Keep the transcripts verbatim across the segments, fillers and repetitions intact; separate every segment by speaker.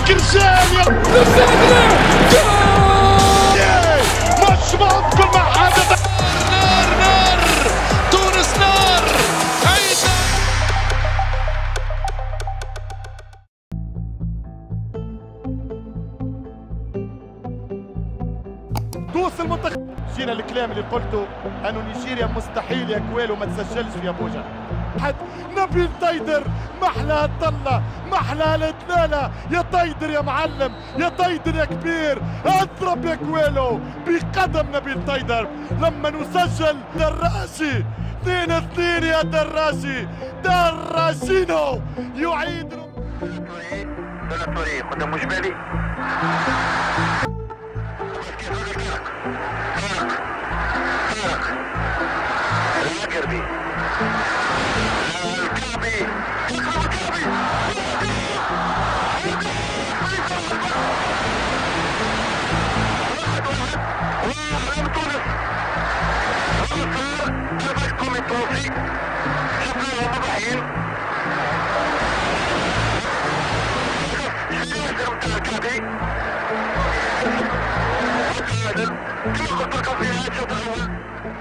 Speaker 1: كرجال مش ممكن ما حدث.
Speaker 2: نار نار تونس نار.
Speaker 1: دوس المنتخب. جينا الكلام اللي قلته انه نيجيريا مستحيل يا كويلو ما تسجلش في ابوجا. حد نبيل طيدر محلى الطلة محلى الدلالة. يا طيدر يا معلم يا طيدر يا كبير. اضرب يا كويلو بقدم نبيل طيدر لما نسجل. دراشي اثنين اثنين يا دراشي. دراشينو يعيد
Speaker 3: دولاتوري قدام مجبالي. الكعبي الكعبي يقرب الكعبي. واحد واحد واحد تونس. وصار تبعكم التونسي شفناهم مضحين. الهدف بتاع الكعبي وتعادل كما قلت لكم في هذا الشوط الاول.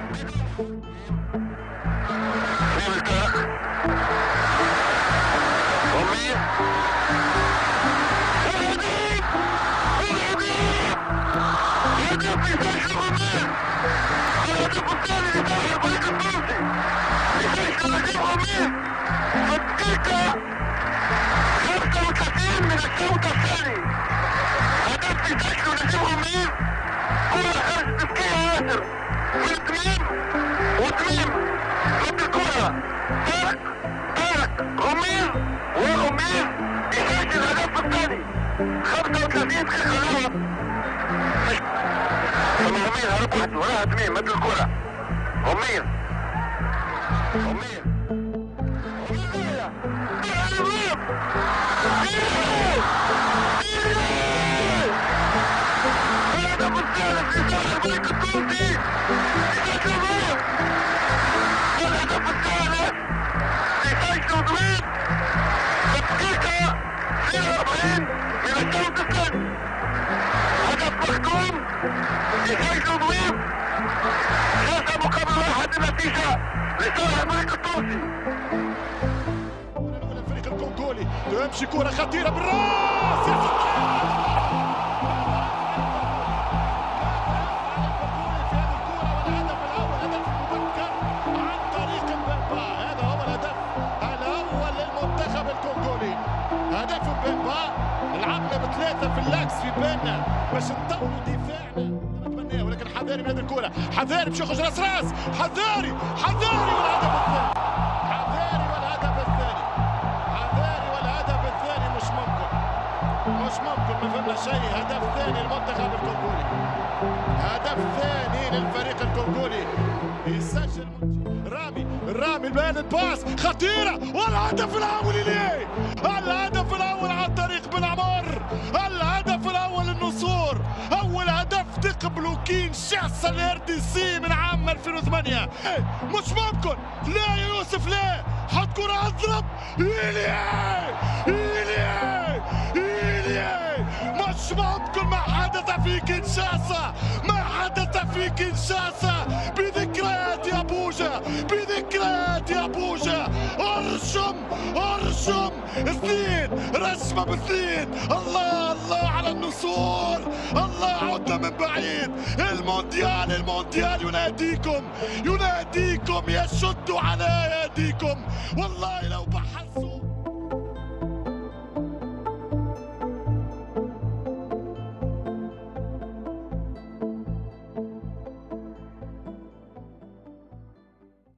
Speaker 3: خمسة وثلاثين من الشوط الثاني. هدف في سجل نجيب غمير. كرة خارج تسكية ياسر من التميم وتميم رد الكرة. طارق طارق غمير وغمير يسجل الهدف الثاني. خمسة وثلاثين دقيقة لعب. غمير ربحت وراها تميم مثل الكرة. غمير غمير الهدف الثالث لصالح الفريق التونسي. الهدف الثالث لسجل ضويب دقيقة اثنين وأربعين من الشوط الثاني. هدف مختوم لسجل ضويب. ثلاثة مقابل واحد النتيجة لصالح الفريق التونسي.
Speaker 1: الفريق الكونغولي تمشي كرة خطيرة بالراس يا ثلاثة في اللاكس في بالنا باش نطولوا دفاعنا نتمناه. ولكن حذاري من هذه الكرة. حذاري باش يخرج راس راس. حذاري حذاري والهدف الثاني. حذاري والهدف الثاني. حذاري والهدف الثاني. مش ممكن مش ممكن ما فهمنا شيء. هدف ثاني للمنتخب الكونغولي. هدف ثاني للفريق الكونغولي. يسجل رامي رامي البيان الباس خطيرة والهدف الأول ليه. الهدف الأول عن طريق بن عمر. الهدف الأول النصور. أول هدف تقبلوا كينشاسا الار دي سي من عام ألفين وثمانية. مش ممكن. لا يا يوسف لا. حط كرة أضرب. إيليا إيليا إيليا. مش ممكن ما حدث في كينشاسا. ما حدث في كينشاسا. بذكريات يا بوجا بذكريات يا بوجا. ارشم ارشم اثنين رسمة باثنين. الله الله على النصور. الله عدنا من بعيد. المونديال المونديال يناديكم يناديكم يشد على ايديكم. والله لو بحثوا